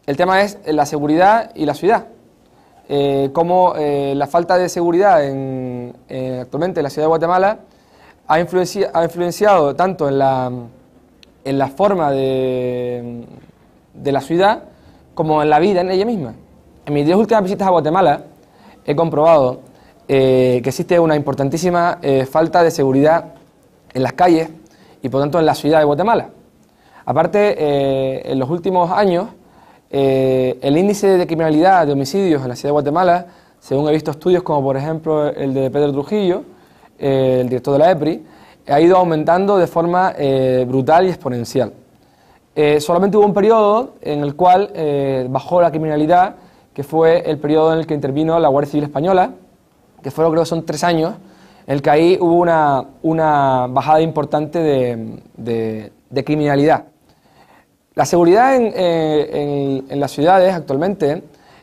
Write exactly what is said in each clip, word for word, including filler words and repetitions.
el tema es la seguridad y la ciudad. Eh, cómo eh, la falta de seguridad en, eh, actualmente en la ciudad de Guatemala ha, influenci ha influenciado tanto en la, en la forma de, de la ciudad como en la vida en ella misma. En mis diez últimas visitas a Guatemala he comprobado eh, que existe una importantísima eh, falta de seguridad en las calles y por tanto en la ciudad de Guatemala. Aparte, eh, en los últimos años, eh, el índice de criminalidad, de homicidios en la ciudad de Guatemala, según he visto estudios como por ejemplo el de Pedro Trujillo, eh, el director de la E P R I, ha ido aumentando de forma eh, brutal y exponencial. Eh, solamente hubo un periodo en el cual eh, bajó la criminalidad, que fue el periodo en el que intervino la Guardia Civil Española, que fueron, creo que son tres años, en el que ahí hubo una, una bajada importante de, de, de criminalidad. La seguridad en, eh, en, en las ciudades actualmente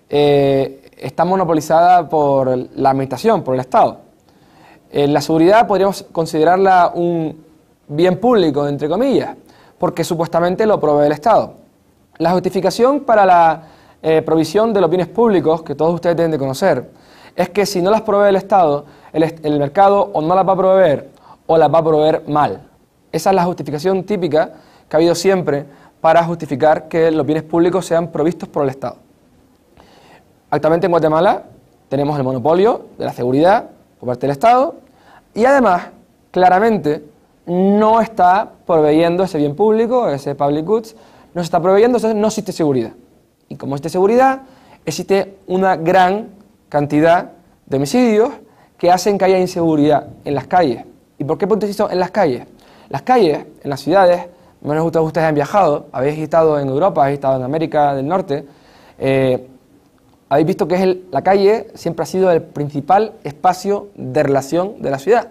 eh, está monopolizada por la administración, por el Estado. Eh, la seguridad podríamos considerarla un bien público, entre comillas, porque supuestamente lo provee el Estado. La justificación para la eh, provisión de los bienes públicos, que todos ustedes deben de conocer, es que si no las provee el Estado, el, el mercado o no las va a proveer o las va a proveer mal. Esa es la justificación típica que ha habido siempre para justificar que los bienes públicos sean provistos por el Estado. Actualmente en Guatemala tenemos el monopolio de la seguridad por parte del Estado y además, claramente, no está proveyendo ese bien público, ese public goods, no se está proveyendo, entonces no existe seguridad. Y como existe seguridad, existe una gran cantidad de homicidios que hacen que haya inseguridad en las calles. ¿Y por qué puntualizo en las calles? Las calles, en las ciudades, menos ustedes, ustedes han viajado, habéis estado en Europa, habéis estado en América del Norte, eh, habéis visto que es el, la calle siempre ha sido el principal espacio de relación de la ciudad.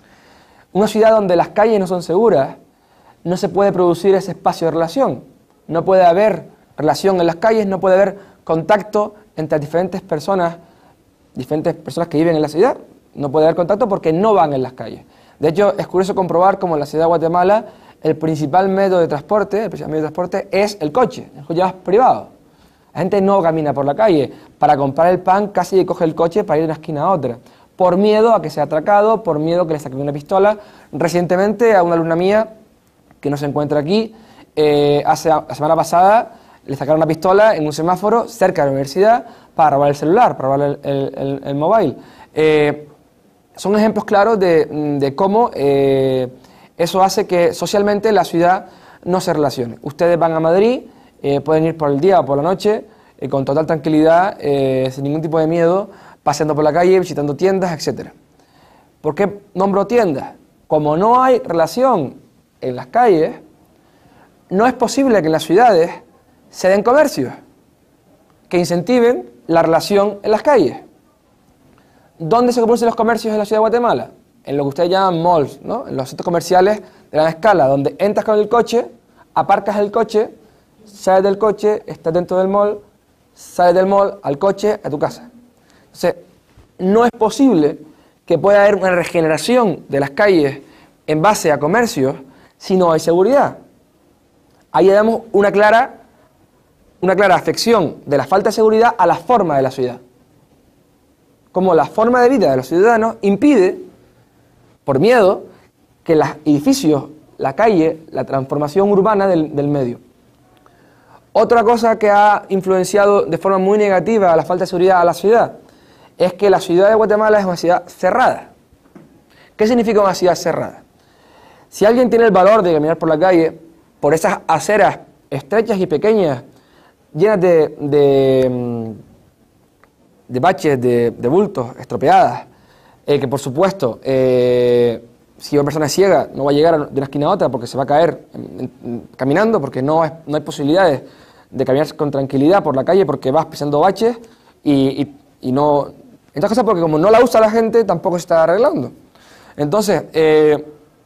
Una ciudad donde las calles no son seguras, no se puede producir ese espacio de relación. No puede haber relación en las calles, no puede haber contacto entre diferentes personas, diferentes personas que viven en la ciudad. No puede haber contacto porque no van en las calles. De hecho, es curioso comprobar cómo en la ciudad de Guatemala el principal método de transporte, el principal medio de transporte es el coche, el coche privado. La gente no camina por la calle. Para comprar el pan casi coge el coche para ir de una esquina a otra, por miedo a que sea atracado, por miedo a que le saquen una pistola. Recientemente a una alumna mía, que no se encuentra aquí, eh, hace, la semana pasada le sacaron una pistola en un semáforo cerca de la universidad para robar el celular, para robar el, el, el, el móvil. Eh, son ejemplos claros de, de cómo eh, eso hace que socialmente la ciudad no se relacione. Ustedes van a Madrid, eh, pueden ir por el día o por la noche, eh, con total tranquilidad, eh, sin ningún tipo de miedo, paseando por la calle, visitando tiendas, etcétera. ¿Por qué nombro tiendas? Como no hay relación en las calles, no es posible que en las ciudades se den comercios que incentiven la relación en las calles. ¿Dónde se producen los comercios en la ciudad de Guatemala? En lo que ustedes llaman malls, ¿no? En los centros comerciales de gran escala, donde entras con el coche, aparcas el coche, sales del coche, estás dentro del mall, sales del mall al coche, a tu casa. Entonces, no es posible que pueda haber una regeneración de las calles en base a comercios si no hay seguridad. Ahí damos una clara, una clara afección de la falta de seguridad a la forma de la ciudad. Como la forma de vida de los ciudadanos impide, por miedo, que los edificios, la calle, la transformación urbana del, del medio. Otra cosa que ha influenciado de forma muy negativa a la falta de seguridad a la ciudad es que la ciudad de Guatemala es una ciudad cerrada. ¿Qué significa una ciudad cerrada? Si alguien tiene el valor de caminar por la calle, por esas aceras estrechas y pequeñas, llenas de, de, de baches, de, de bultos, estropeadas, eh, que por supuesto, eh, si una persona es ciega, no va a llegar de una esquina a otra porque se va a caer en, en, caminando, porque no, es, no hay posibilidades de caminar con tranquilidad por la calle porque vas pisando baches y, y, y no... Estas cosas porque como no la usa la gente, tampoco se está arreglando. Entonces, eh,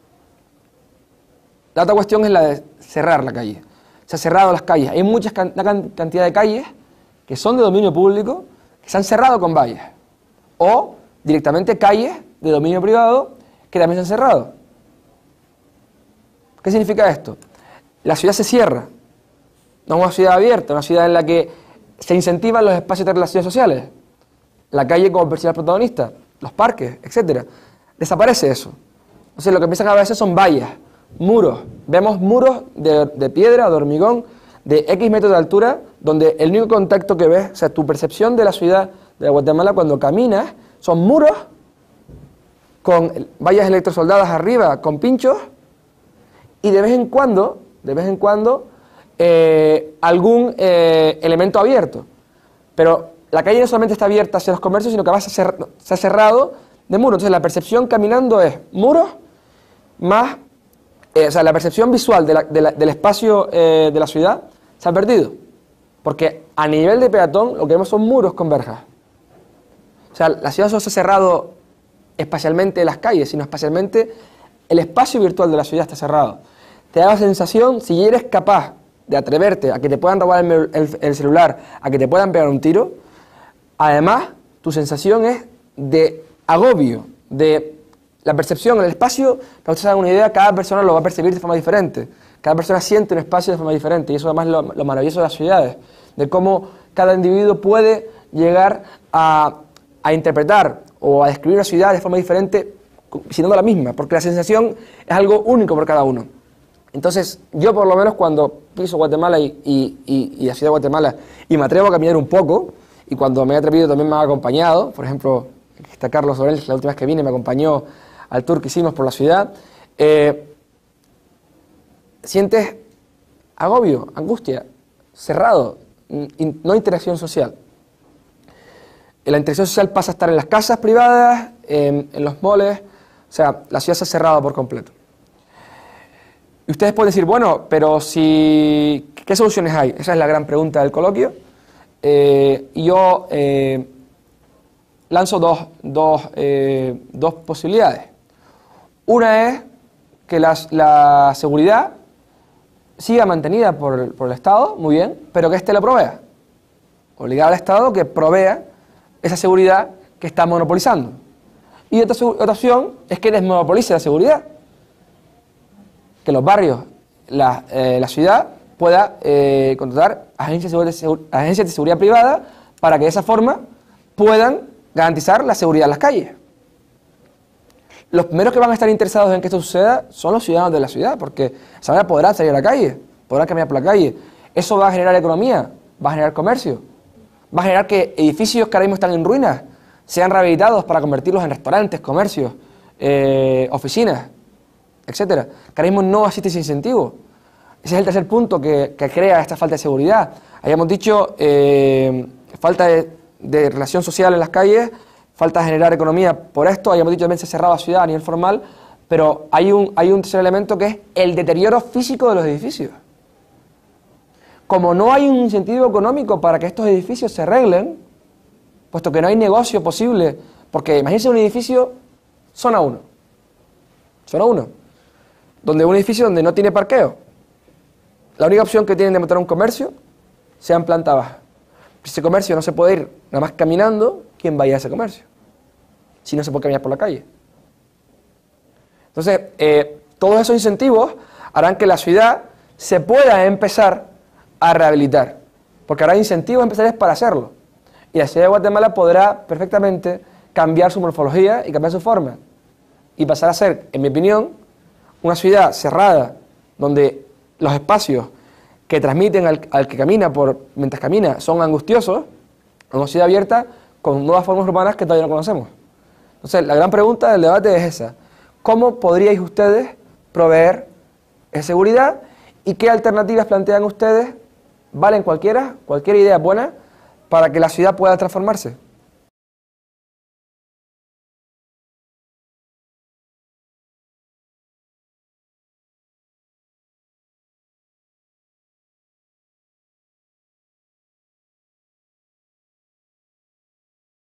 la otra cuestión es la de cerrar la calle. Se han cerrado las calles. Hay mucha can cantidad de calles que son de dominio público que se han cerrado con vallas. O directamente calles de dominio privado que también se han cerrado. ¿Qué significa esto? La ciudad se cierra No es una ciudad abierta, una ciudad en la que se incentivan los espacios de relaciones sociales. La calle como principal protagonista, los parques, etcétera. Desaparece eso. Entonces lo que empiezan a veces son vallas, muros. Vemos muros de, de piedra o de hormigón de X metros de altura, donde el único contacto que ves, o sea, tu percepción de la ciudad de Guatemala cuando caminas, son muros con vallas electrosoldadas arriba, con pinchos, y de vez en cuando, de vez en cuando, eh, algún eh, elemento abierto. Pero la calle no solamente está abierta hacia los comercios, sino que además se, se ha cerrado de muros. Entonces la percepción caminando es muros más, eh, o sea, la percepción visual de la, de la, del espacio eh, de la ciudad se ha perdido. Porque a nivel de peatón lo que vemos son muros con verjas. O sea, la ciudad no se ha cerrado espacialmente las calles, sino espacialmente el espacio virtual de la ciudad está cerrado. Te da la sensación, si eres capaz de atreverte a que te puedan robar el, el, el celular, a que te puedan pegar un tiro, además tu sensación es de agobio, de la percepción, el espacio, para que ustedes se hagan una idea, cada persona lo va a percibir de forma diferente. Cada persona siente un espacio de forma diferente y eso además es lo, lo maravilloso de las ciudades, de cómo cada individuo puede llegar a, a interpretar o a describir una ciudad de forma diferente, siendo la misma, porque la sensación es algo único por cada uno. Entonces, yo por lo menos cuando piso Guatemala y, y, y, y la ciudad de Guatemala y me atrevo a caminar un poco, y cuando me he atrevido también me ha acompañado, por ejemplo, aquí está Carlos Orel, la última vez que vine me acompañó al tour que hicimos por la ciudad, eh, sientes agobio, angustia, cerrado, in, no interacción social. La interacción social pasa a estar en las casas privadas, en, en los moles, o sea, la ciudad se ha cerrado por completo. Y ustedes pueden decir, bueno, pero si, ¿qué soluciones hay? Esa es la gran pregunta del coloquio. Eh, y yo eh, lanzo dos, dos, eh, dos posibilidades. Una es que la, la seguridad siga mantenida por el, por el Estado, muy bien, pero que éste la provea. Obligar al Estado que provea esa seguridad que está monopolizando. Y otra, otra opción es que desmonopolice la seguridad. Que los barrios, la, eh, la ciudad, pueda eh, contratar agencias de, seguridad, agencias de seguridad privada para que de esa forma puedan garantizar la seguridad en las calles. Los primeros que van a estar interesados en que esto suceda son los ciudadanos de la ciudad, porque de esa manera podrán salir a la calle, podrán caminar por la calle. Eso va a generar economía, va a generar comercio, va a generar que edificios que ahora mismo están en ruinas sean rehabilitados para convertirlos en restaurantes, comercios, eh, oficinas, etcétera. Que ahora mismo no existe ese incentivo. Ese es el tercer punto que, que crea esta falta de seguridad. Habíamos dicho eh, falta de, de relación social en las calles, falta de generar economía por esto. Habíamos dicho también se ha cerrado la ciudad a nivel formal, pero hay un, hay un tercer elemento que es el deterioro físico de los edificios. Como no hay un incentivo económico para que estos edificios se arreglen, puesto que no hay negocio posible, porque imagínense un edificio zona uno, zona uno, donde un edificio donde no tiene parqueo, la única opción que tienen de montar un comercio sea en planta baja. Si ese comercio no se puede ir nada más caminando, ¿quién va a ir a ese comercio? Si no se puede caminar por la calle. Entonces, eh, todos esos incentivos harán que la ciudad se pueda empezar a rehabilitar, porque habrá incentivos empresariales para hacerlo. Y la ciudad de Guatemala podrá perfectamente cambiar su morfología y cambiar su forma. Y pasar a ser, en mi opinión, una ciudad cerrada, donde los espacios que transmiten al, al que camina por mientras camina son angustiosos, a una ciudad abierta con nuevas formas urbanas que todavía no conocemos. Entonces, la gran pregunta del debate es esa. ¿Cómo podríais ustedes proveer esa seguridad y qué alternativas plantean ustedes? ¿Valen cualquiera? ¿Cualquier idea buena para que la ciudad pueda transformarse?